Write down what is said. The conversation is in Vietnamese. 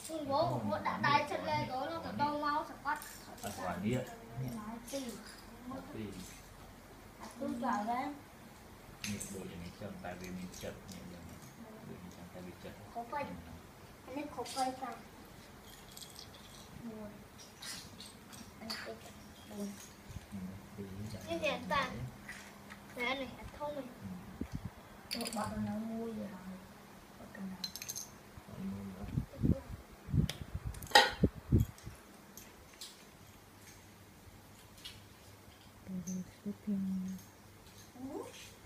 bố đã đai chân lên rồi nó đông máu sạc quát quả nĩa tì tôi chọn lên nhiệt độอย่างนี้chậm tại vì mình chậm nhiệt độ mình chậm tại vì chậm có quay anh ấy có quay sao buồn anh ấy buồn nhưng hiện tại này này thông này bọt nó mua gì rồi bọt nó Shopping.